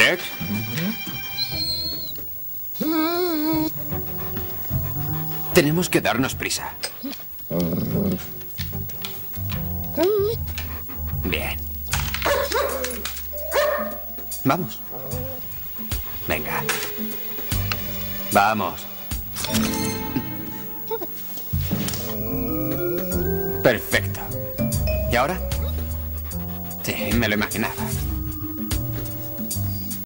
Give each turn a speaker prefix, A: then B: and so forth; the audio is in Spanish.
A: Rex. Tenemos que darnos prisa. Bien. Vamos. Venga. Vamos. Perfecto. ¿Y ahora? Sí, me lo imaginaba.